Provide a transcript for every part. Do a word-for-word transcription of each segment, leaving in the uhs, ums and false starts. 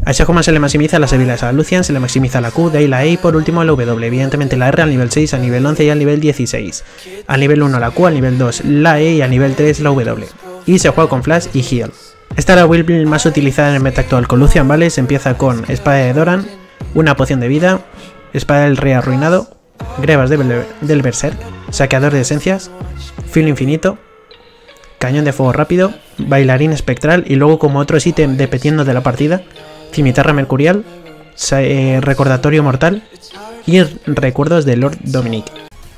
Así es como se le maximiza las habilidades a Lucian, se le maximiza la Q, D y la E y por último la W. Evidentemente la R al nivel seis, al nivel once y al nivel dieciséis. Al nivel uno la Q, al nivel dos la E y al nivel tres la W. Y se juega con Flash y Heal. Esta es la build más utilizada en el meta actual con Lucian, ¿vale? Se empieza con Espada de Doran, una poción de vida, Espada del Rey Arruinado, Grebas de del Berserk, Saqueador de Esencias, Filo Infinito, Cañón de Fuego Rápido, Bailarín Espectral y luego como otros ítems dependiendo de la partida, Cimitarra Mercurial, eh, Recordatorio Mortal y Recuerdos de Lord Dominic.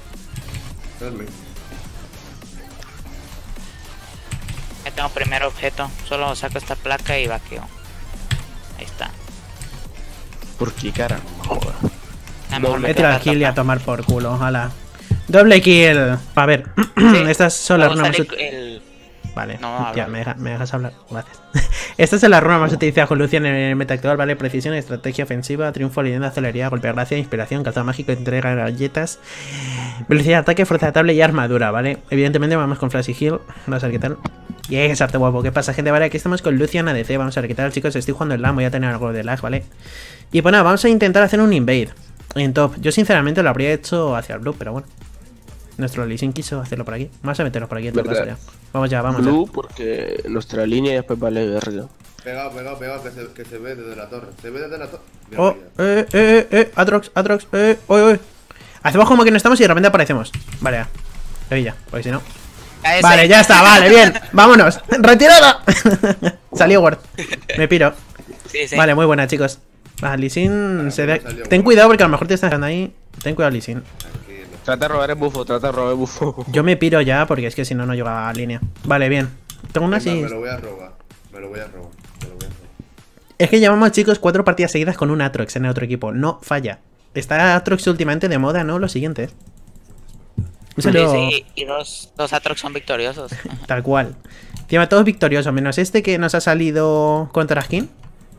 Ya tengo primer objeto, solo saco esta placa y vaqueo. Ahí está. ¿Por qué cara? Joder. No, me he tirado el kill y a tomar por culo, ojalá. Doble kill. A ver, sí, estas son las runas más el... Vale, no, ya, me, deja, me dejas hablar. Gracias. Estas son las runas más utilizadas con Lucian en el meta actual, ¿vale? Precisión, estrategia ofensiva, triunfo, leyenda, celeridad, golpe de gracia, inspiración, calzado mágico, entrega de galletas, velocidad de ataque, fuerza de tabla y armadura, ¿vale? Evidentemente vamos con Flash y Heal. Vamos a ver qué tal. Y es arte guapo. ¿Qué pasa, gente? Vale, aquí estamos con Lucian A D C. Vamos a ver qué tal, chicos. Estoy jugando en LAN, voy a tener algo de lag, ¿vale? Y pues nada, vamos a intentar hacer un invade en top. Yo sinceramente lo habría hecho hacia el blue, pero bueno. Nuestro Lee Sin quiso hacerlo por aquí. Vamos a meternos por aquí en todo caso ya. Vamos ya, vamos blue ya. Porque nuestra línea después vale verga. Pegado, pegado, pegado, que se, que se ve desde la torre. Se ve desde la torre. Oh, eh, eh, eh, Atrox, Atrox, eh, oye, oye. Hacemos como que no estamos y de repente aparecemos. Vale, ya. Ahí ya, porque si no. Vale, ya está, vale, bien. Vámonos. ¡Retirada! Salió Word. Me piro. Sí, sí. Vale, muy buena, chicos. Ah, Lee Sin se ve. Ten cuidado porque a lo mejor te están dejando ahí. Ten cuidado, Lee Sin. Trata de robar el bufo, trata de robar el bufo. Yo me piro ya porque es que si no, no llega a línea. Vale, bien. Tengo una así. Me lo voy a robar. Me lo voy a robar. Me lo voy a robar. Es que llevamos, chicos, cuatro partidas seguidas con un Atrox en el otro equipo. No falla. Está Atrox últimamente de moda, ¿no? Lo siguiente. Sí, lo... sí, y dos, dos Atrox son victoriosos. Tal cual. Encima todos victoriosos, menos este que nos ha salido contra skin.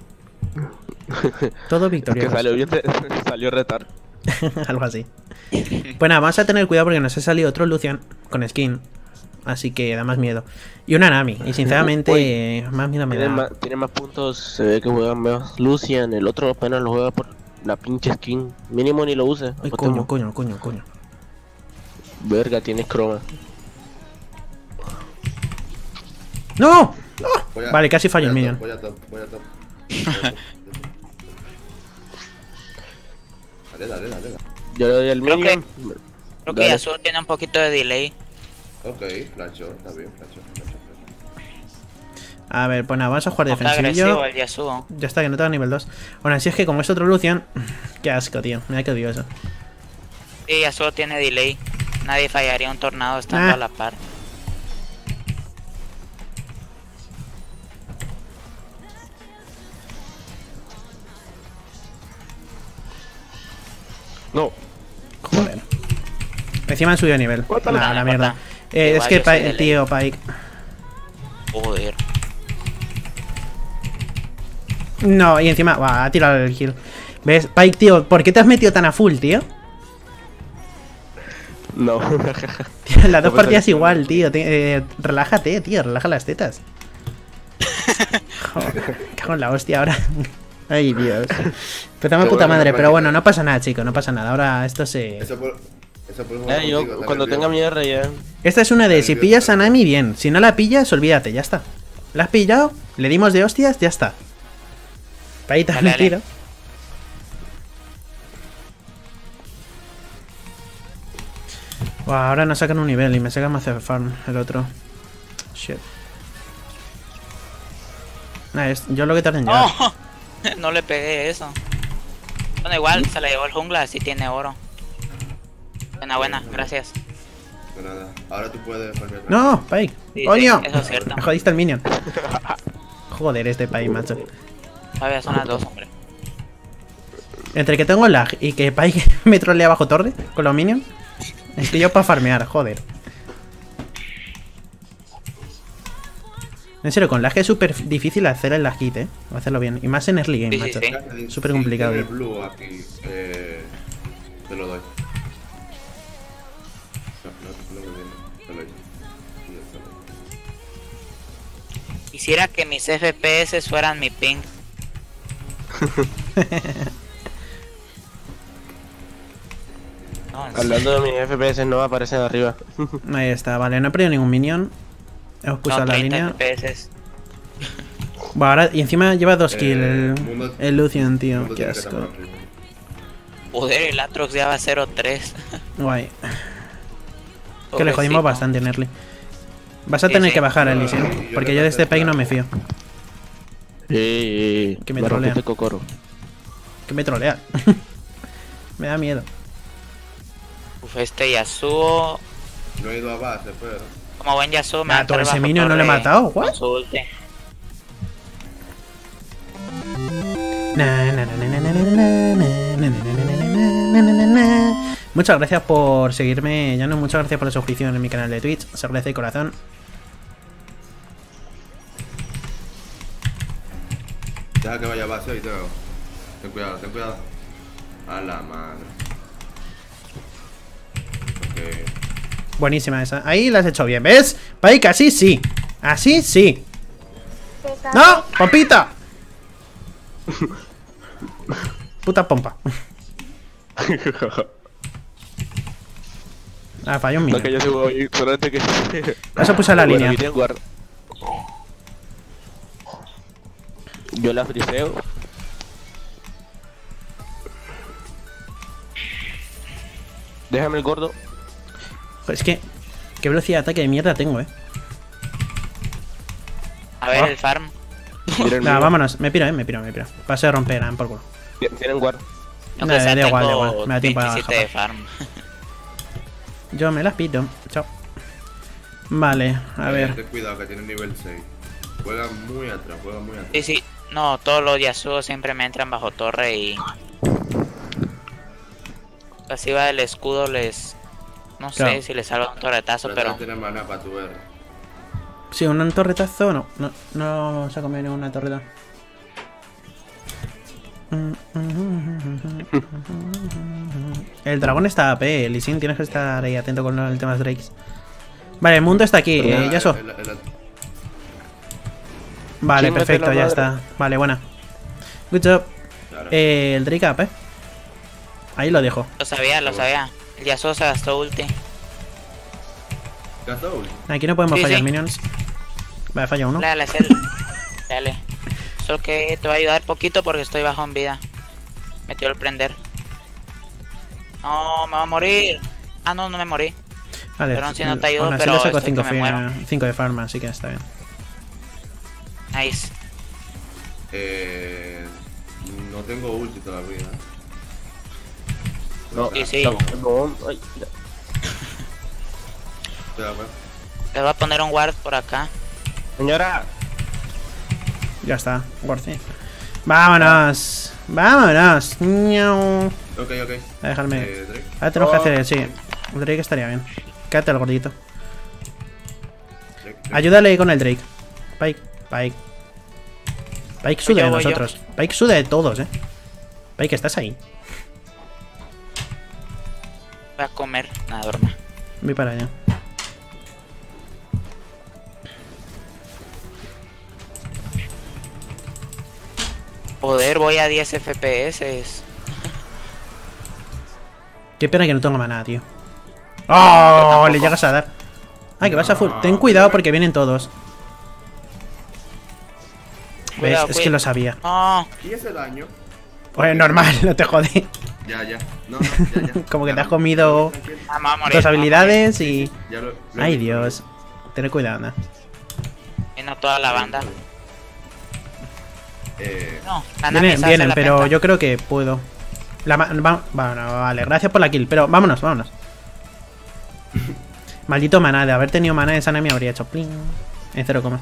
Todo victorioso. Es que salió bien, salió retar. Algo así. Pues nada, vamos a tener cuidado porque nos ha salido otro Lucian con skin. Así que da más miedo. Y una Nami. Y sinceramente, Uy, más miedo me da. Tiene más, tiene más puntos, se ve que juegan más Lucian. El otro apenas lo juega por la pinche skin. Mínimo ni lo use. Ay, coño, coño, coño, coño. Verga, tienes croma. ¡No! ¡No! A, vale, casi fallo el minion. Voy a top, voy a top. Dale, dale, dale. Yo le doy el creo minion. Que, creo que Yasuo tiene un poquito de delay. Ok, flasho, está bien, flasho, flasho, flasho. A ver, pues nada, vamos a jugar defensivo. Ya está, que no tengo nivel dos. Bueno, así es que como es otro Lucian. Qué asco, tío. Mira qué odioso. Sí, Yasuo tiene delay. Nadie fallaría un tornado estando ah. a la par. No. Joder. Encima han subido de nivel. Nah, la mierda. Eh, es que Pike, tío, Pike. Joder. No, y encima. Va, ha tirado el kill. ¿Ves? Pike, tío, ¿por qué te has metido tan a full, tío? No. Tío, las dos partidas igual, tío. Te, eh, relájate, tío. Relaja las tetas. Joder, cago en la hostia ahora. Ay, Dios. Empezamos a puta madre, pero bueno, no pasa nada, chicos. No pasa nada. Ahora esto se... Eso por, eso por eh, yo contigo, cuando tenga mi R ya... Esta es una de si pillas a Nami, bien. Si no la pillas, olvídate, ya está. ¿La has pillado? Le dimos de hostias, ya está. Ahí te has tiro. Wow, ahora nos sacan un nivel y me sacan más de farm el otro. Shit. Nah, es, yo lo que tarden ya. Oh, no le pegué eso. Bueno, igual se la llevó el jungla, así tiene oro. Buena, buena, gracias. De nada. Ahora tú puedes farmear. No, Pike. Sí, ¡Coño! Sí, eso es cierto. Me jodiste el minion. Joder, este Pike, macho. Todavía son las dos, hombre. Entre que tengo lag y que Pike me trolea bajo torre con los minions. Estoy yo para farmear, joder. En serio, con lag es súper difícil hacer el lag hit, eh. Hacerlo bien. Y más en early game, sí, macho. Sí, sí. Súper complicado. Si blue aquí, eh, te lo doy. No, no, no me viene. Te lo doy. Quisiera que mis F P S fueran mi ping. No, Hablando de mis F P S no aparecen arriba. Ahí está, vale, no he perdido ningún minion. Hemos puesto no, la treinta línea. F P S. Bueno, ahora, y encima lleva dos Eh, kills el, mundo- el Lucian, tío. Mundo Qué tiene que estar asco. más arriba. Joder, el Atrox ya va a cero tres. Guay. Que le jodimos bastante, Nerly. Vas a Sí, tener sí. que bajar, No, Elysium. yo Porque le yo de pasé este pack no claro. me fío. Eh, Que me trolea. rompiste Kokoro. Que me trolea. Me da miedo. Uf, este Yasuo. No he ido a base, pero. Como buen Yasuo me Ah, va a todo entrar ese bajo minion no le he torre matado, con what? su ulti. Na, na, na, na, na, na, na, na, na, na, na, na, na, na, na. Muchas gracias por seguirme, Llano. Muchas gracias por la suscripción en mi canal de Twitch. Se agradece de corazón. Deja que vaya a base y te veo. Ten cuidado, ten cuidado. A la madre. Ok. Buenísima esa. Ahí la has hecho bien, ¿ves? Pike, así sí. Así sí. ¡No! ¡Pompita! Puta pompa. Ah, falló un No, que minion. yo subo ahí, solamente que... Eso puse la Bueno, línea. aquí tienen guard. Yo la friseo. Déjame el gordo. Joder, es que... Qué velocidad de ataque de mierda tengo, eh. A ver, Ah. el farm. Miren, Nada, miren. vámonos. Me piro, eh. Me piro, me piro. Paso de romper, ah, por culo. Tienen guard. Aunque Nah, sea, da igual, da tengo igual. Me da tiempo a veintisiete de japar. farm. Yo me las pito. Chao. Vale, a Eh, ver. Ten cuidado que tiene nivel seis. Juega muy atrás, juega muy atrás. Sí, sí. No, todos los Yasuo siempre me entran bajo torre y... Así va el escudo, les... No sé Claro. si les salva un torretazo, Trata pero... de tener maná para tu R. Sí, un torretazo no. No, no se ha comido ninguna torreta. El dragón está A P, Elysium, tienes que estar ahí atento con el tema de Drakes. Vale, el mundo está aquí, eh, Yasuo. El- el- el- Vale, Sí, mete perfecto, la ya madre. está. Vale, buena. Good job. Claro. Eh, el Drake up, eh. Ahí lo dejo. Lo sabía, lo sabía. El Yasuo se gastó ulti. Gasta ulti. Aquí no podemos Sí, fallar sí. minions. Vale, falla uno. Dale, dale, dale. Solo que te va a ayudar poquito porque estoy bajo en vida. Metió el prender. No, me va a morir. Ah, no, no me morí. Vale, Perdón si no te ayudo, aún así pero le saco estoy que me cinco de farma, así que está bien. Nice. Eh, no tengo ulti todavía. ¿eh? No, Sí, sí. no, no, ay, ya. Cuidado, cuidado. Les voy a poner un ward por acá. Señora, Ya está, worthy. Vámonos. Vámonos. Ñau. Ok, ok. A dejarme. Eh, Drake. Ahora tenemos que Oh. hacer, sí. El Drake estaría bien. Quédate al gordito. Drake, Drake. Ayúdale con el Drake. Pike, Pike. Pike suda yo, de voy yo. nosotros. Pike suda de todos, eh. Pike, ¿estás ahí? Voy a comer. Nada, duerma. Voy para allá. Joder, voy a diez F P S. Qué pena que no tengo maná, tío. ¡Oh! Le llegas a dar. Ay, que vas a full. Ten cuidado porque vienen todos. ¿Ves? Cuidado, Es que cuida- lo sabía. No, ¿Y ese daño? Pues normal, no te jodí. Ya, ya. No, no, ya, ya. Como que Ya, te has no, comido tranquilo, ah, me va a morir. tus me va a morir. habilidades y... Ya lo- lo he Ay, visto, Dios. Ten cuidado, anda. Vino toda la banda. Eh, No, la Nami Vienen, se hace vienen, la pero penta. yo creo que puedo. La ma- va- bueno, vale, gracias por la kill, pero vámonos, vámonos. Maldito maná, de haber tenido maná esa Nami habría hecho pling. En cero coma.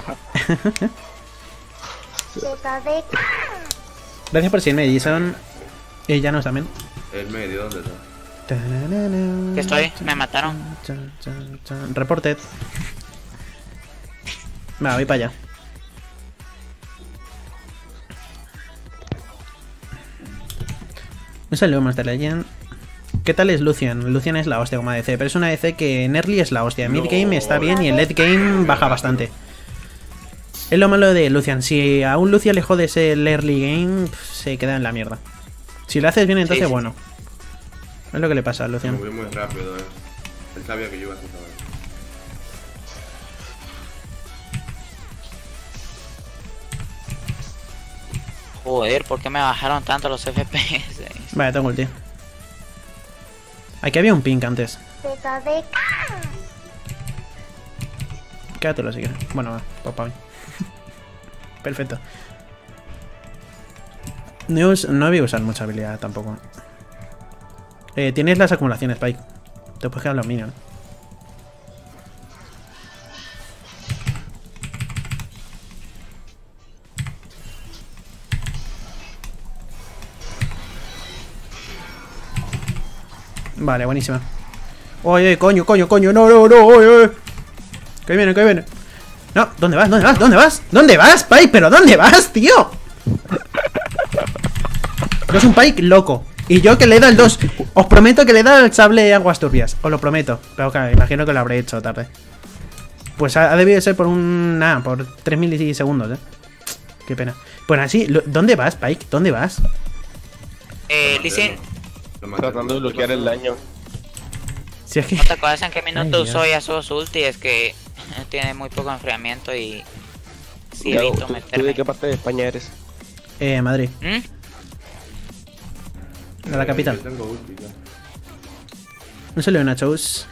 Gracias por seguirme, Jason. Y ya nos también. el medio, ¿dónde está? Que estoy, me mataron. Chan, chan, chan. Reported. Va, voy para allá. Un saludo, Master Legend. ¿Qué tal es Lucian? Lucian es la hostia como A D C, pero es una A D C que en early es la hostia. Mid game está bien y en late game baja bastante. Es lo malo de Lucian. Si a un Lucian le jodes el early game, se queda en la mierda. Si lo haces bien, entonces sí, sí, bueno. Es lo que le pasa a Lucian. Muy, muy rápido, eh. Él sabía que yo iba a hacer todo. Joder, ¿por qué me bajaron tanto los F P S? Vale, tengo ulti. Aquí había un ping antes. Quédatelo si quieres. Bueno, va, papá. Perfecto. No, no voy a usar mucha habilidad tampoco. Eh, tienes las acumulaciones, Pike. Te puedes quedar los minions. Vale, buenísima. Oye, coño, coño, coño, no, no, no, oye, oye. Que viene, que viene. No, ¿dónde vas? ¿Dónde vas? ¿Dónde vas? ¿Dónde vas, Pike? ¿Pero dónde vas, tío? Yo soy un Pike loco. Y yo que le he dado el dos. Os prometo que le he dado el sable de aguas turbias. Os lo prometo. Pero claro, imagino que lo habré hecho tarde. Pues ha, ha debido ser por un... Nada, por tres milisegundos, eh. Qué pena. Pues así, ¿dónde vas, Pike? ¿Dónde vas? Eh, Licen. Tratando de bloquear el daño. Si es que... ¿No te acuerdas en qué minuto usó Yasuo su ulti? Es que tiene muy poco enfriamiento y... Sí, Claro, evito ¿tú, meterme. ¿Tú de qué parte de España eres? Eh, Madrid. ¿Mm? De la capital. Yo tengo ulti, ya. Un saludo, Nachos.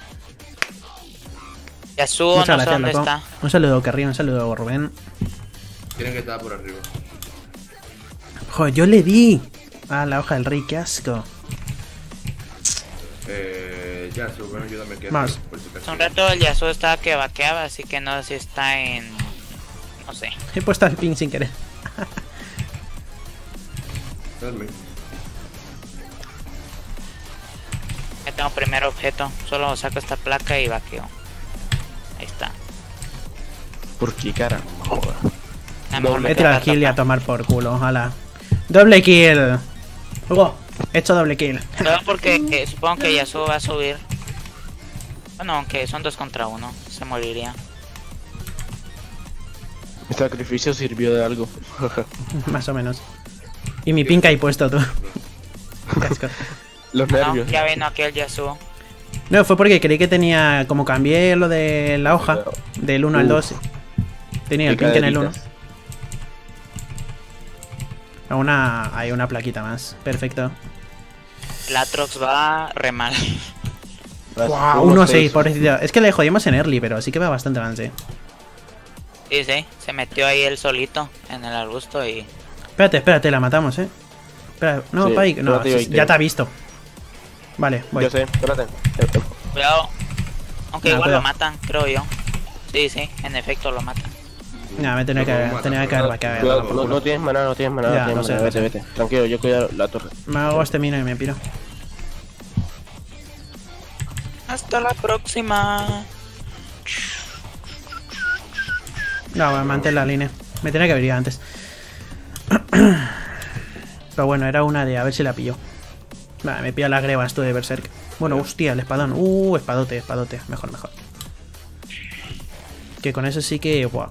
Yasuo, Muchas no sé gracias, dónde loco. está. Un saludo, Carrillo. Un saludo, Rubén. Tienen que estar por arriba. Joder, yo le di a la hoja del rey, qué asco. Eh, ya, su bueno, yo también quiero. Más. Hace un rato el Yasuo estaba que vaqueaba, así que no sé si está en... No sé. He puesto el ping sin querer. Dame. Ya tengo primer objeto. Solo saco esta placa y vaqueo. Ahí está. ¿Por qué, cara? Joder. A lo mejor me He tirado el queda kill y a tapa. tomar por culo, ojalá. Doble kill. Luego, he hecho doble kill. Pero porque eh, supongo que Yasuo va a subir. Bueno, aunque son dos contra uno, se moriría. Mi sacrificio sirvió de algo. Más o menos. Y mi pink ahí puesto tú. Qué asco. Los No, nervios. ya vino aquí el Yasuo. No, fue porque creí que tenía... Como cambié lo de la hoja, del uno al dos. Tenía el Qué pink en el uno. caderitas. Una, hay una plaquita más. Perfecto. El Atrox va re mal. Las Wow, uno uno seis, seis. pobrecito. Es que le jodimos en early, pero sí que va bastante avance. Sí, sí, se metió ahí él solito en el arbusto y... Espérate, espérate, la matamos, eh. Espera, no, Sí, Pike, no, espérate, sí, yo ya te- te ha visto. Vale, voy. Yo sé, espérate. Eh, eh, Cuidado. Aunque Nah, igual cuidado. lo matan, creo yo. Sí, sí, en efecto lo matan. Nah, me tenía No, que, mata, tenía que mata. haber vaqueado. Cuidado, por no, culo. no tienes maná, no tienes maná, Ya, no tienes lo sé, maná. lo Vete, sé. vete. Tranquilo, yo cuido la torre. Me hago este mino y me piro. Hasta la próxima. No, me mantén la línea. Me tenía que haber ido antes. Pero bueno, era una de a ver si la pillo. Vale, me pillo las grebas tú de Berserk. Bueno, hostia, el espadón. Uh, espadote, espadote. Mejor, mejor. Que con eso sí que... Wow.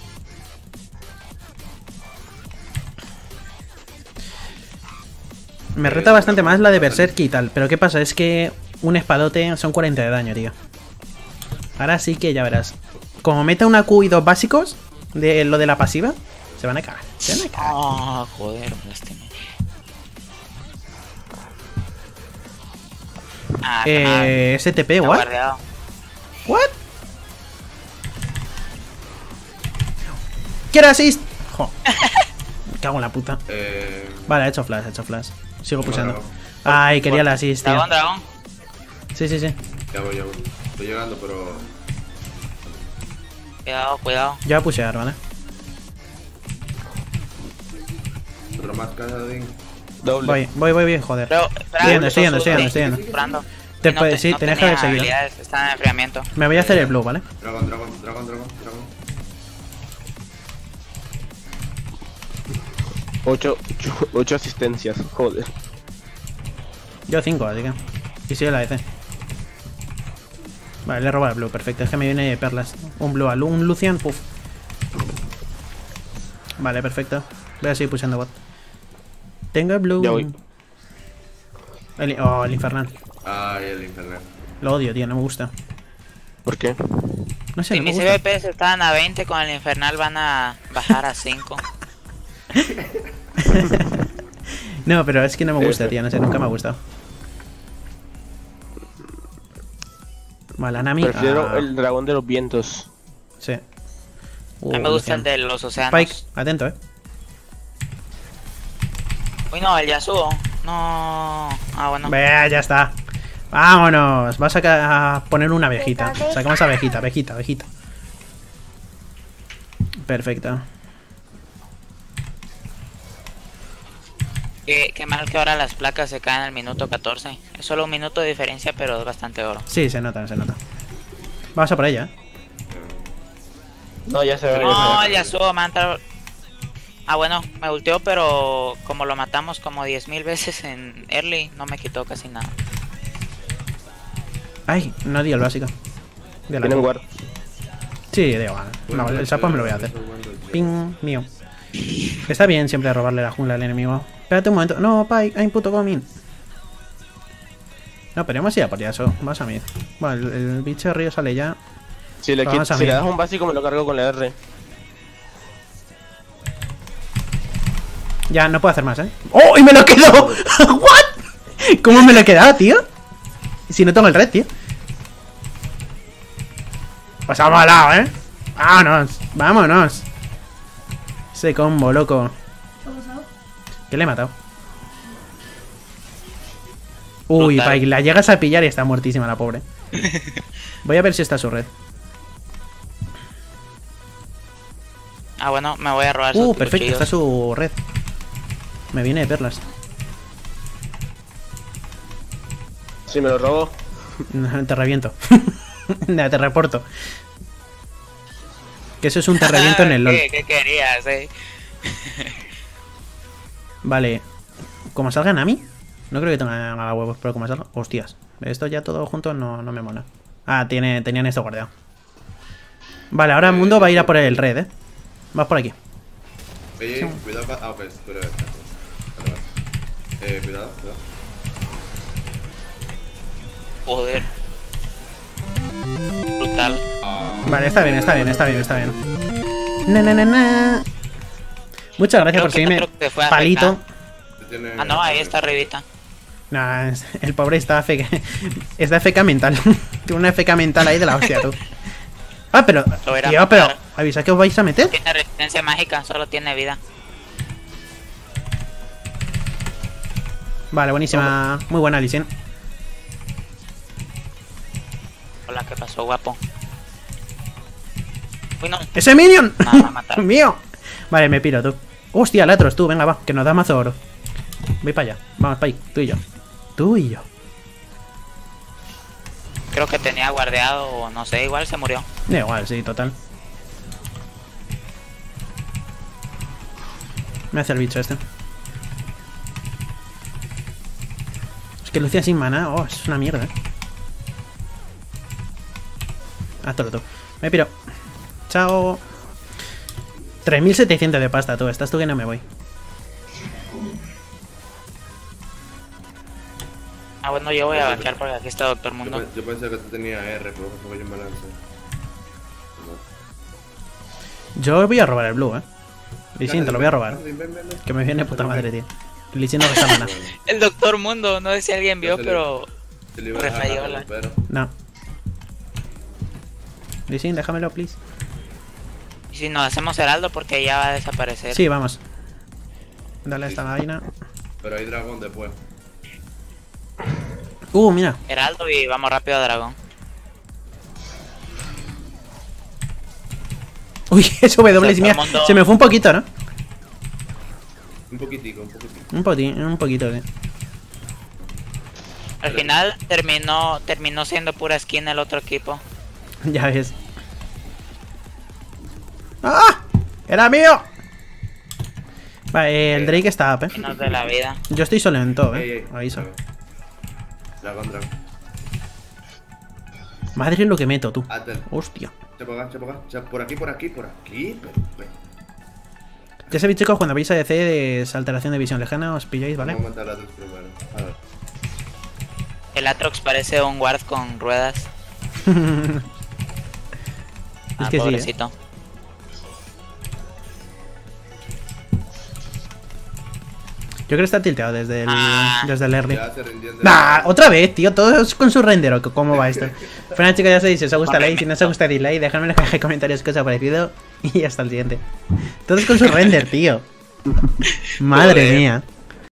Me reta bastante más la de Berserk y tal. Pero ¿qué pasa? Es que un espadote son cuarenta de daño, tío. Ahora sí que ya verás. Como meta una Q y dos básicos de lo de la pasiva, se van a cagar. Se van a cagar. Ah, joder, me lastimé. Ah, Eh, S T P, está what? guardeado. What? ¿Quiere assist? Jo. Me cago en la puta. Eh. Vale, he hecho flash, he hecho flash. Sigo Dragón. pulsando. Ay, quería la assist, tío. Dragón, dragón. Sí, sí, sí. Ya voy, ya voy. Estoy llegando, pero. Cuidado, cuidado. Yo voy a pushear, ¿vale? Otro más Casadín. Doble. Voy, voy, voy, voy, joder. Pero, Estoy yendo, estoy yendo, estoy yendo, estoy yendo. Disparando. Te Y no puede- te- sí, no tenés que tenía haber seguido. habilidades, Está en enfriamiento. Me voy a hacer el blue, ¿vale? Dragón, dragón, dragón, dragón, dragón. Ocho, ocho, ocho asistencias, joder. Yo cinco, así que. Y sigue la D C. Vale, le he robado el blue, perfecto. Es que me viene perlas. Un blue al un Lucian, puff. Vale, perfecto. Voy a seguir pushando bot. Tengo el blue. Ya voy. El, oh, el infernal. Ay, el infernal. Lo odio, tío, no me gusta. ¿Por qué? No sé, Si no me mis gusta. C V Ps estaban a veinte, con el infernal van a bajar a cinco. No, pero es que no me gusta, tío, no sé, nunca me ha gustado. Vale, Nami. Prefiero ah, el dragón de los vientos. Sí. A Uh, mí me gusta Lucian. el de los océanos. Spike, atento, eh. Uy, no, el Yasuo. No. Ah, bueno. Vea, ya está. Vámonos. Vas a, ca- a poner una abejita. Sacamos abejita, abejita, abejita. Perfecto. Qué, qué mal que ahora las placas se caen al minuto catorce. Es solo un minuto de diferencia, pero es bastante oro. Sí, se nota, se nota. Vamos a por ella, eh. No, ya se ve. No, ya el Yasuo me ha entrado. Ah, bueno, me ulteó, pero como lo matamos como diez mil veces en early, no me quitó casi nada. Ay, no di el básico. De la Tienen guard. Sí, da igual. No, el sapo me lo voy a hacer. Ping, mío. Está bien siempre robarle la jungla al enemigo. Espérate un momento. No, Pike, hay puto coming. No, pero hemos ido por eso. Vas a mí. Bueno, el, el bicho de río sale ya. Si le, Vamos quit- a si mí. le das un básico me lo cargo con la R. Ya, no puedo hacer más, ¿eh? ¡Oh! ¡Y me lo quedo! ¿What? ¿Cómo me lo he quedado, tío? Si no tengo el red, tío. Pues ha molado, ¿eh? Vámonos, vámonos. Ese combo, loco. ¿Qué le he matado? Uy, Brutal. Pike, la llegas a pillar y está muertísima la pobre. Voy a ver si está su red. Ah, bueno, me voy a robar sus Uh, perfecto, cuchillos. está su red. Me viene de perlas. Si me lo robo. Te reviento. Nah, te reporto. Que eso es un te reviento en el LOL. ¿Qué, qué querías, eh? Vale. Como salgan a mí. No creo que tenga huevos, pero como salga. Hostias. Esto ya todo junto no, no me mola. Ah, tiene, tenían esto guardado. Vale, ahora el mundo va a ir a por el red, eh. Vas por aquí. Oye, cuidado. pa- Ah, ok, pero esta. Vale, vale. Eh, cuidado, cuidado. Joder. Brutal. Vale, está bien, está bien, está bien, está bien. Na, na, na, na. Muchas gracias Creo por que seguirme. otro que fue a Palito. F Este tiene- Ah, no, ahí está arribita. Nah, es- el pobre está F K. Está F K mental. Tiene una F K mental ahí de la hostia, tú. Ah, pero. Lo voy a Tío, pero. matar. ¿Avisa que os vais a meter? Tiene resistencia mágica, solo tiene vida. Vale, buenísima. Muy buena, Licen. Hola, ¿qué pasó, guapo? Uy, no. ¡Ese minion! Nada, me va a matar. ¡Mío! Vale, me piro, tú. Hostia, Latros, tú, venga, va, que nos da mazo oro. Voy para allá. Vamos, Pai, tú y yo. Tú y yo. Creo que tenía guardeado o no sé, igual se murió. Da igual, sí, total. Me hace el bicho este. Es que Lucia sin mana, oh, es una mierda, eh. Hazlo tú. Me piro. Chao. tres mil setecientos de pasta, tú. Estás tú que no me voy. Ah, bueno, yo voy a batear porque aquí está Doctor Yo, Mundo. pe- yo pensé que tú tenías R, pero fue yo me lancé. Yo voy a robar el blue, eh. Licin, te lo voy a robar. Ven, ven, ven, ven. Que me viene puta madre, tío. Licin no gasta mana. El Doctor Mundo, no sé si alguien vio, Yo se le- pero... Te lo iba a dejar, Refrayola. pero... No. Licin, déjamelo, please. ¿Y si nos hacemos heraldo? Porque ya va a desaparecer. Sí, vamos. Dale a esta vaina. Pero hay dragón después. Uh, mira. Heraldo y vamos rápido a dragón. Uy, eso W, mira. mundo- Se me fue un poquito, ¿no? Un poquitico, un poquitico. Un, poti- un poquito, tío. Al final terminó terminó siendo pura skin el otro equipo. Ya ves. ¡Ah! ¡Era mío! Vale, el Drake está up, eh. Menos de la vida. Yo estoy solo en top, Ey, eh. ey. Aviso. Dragón, dragón. Madre lo que meto, tú. Atel. Hostia. Che por acá, che por acá. Che por aquí, por aquí, por aquí. Pero, pero. Ya sabéis, chicos, cuando veis a D C de alteración de visión lejana, os pilláis, ¿vale? Vamos a matar a Atrox primero. A ver. El Atrox parece un guard con ruedas. Es ah, que pobrecito. sí, ¿eh? Yo creo que está tilteado desde el, ah. desde el early. Ya se rindió de- ¡Nah! ¡Otra vez, tío! Todos con su render. ¿Cómo va esto? Bueno, chicos, ya sabéis, si os gusta like, si no os gusta dislike, dejadme en la caja de comentarios qué os ha parecido. Y hasta el siguiente. Todos con su render, tío. Madre Joder. mía.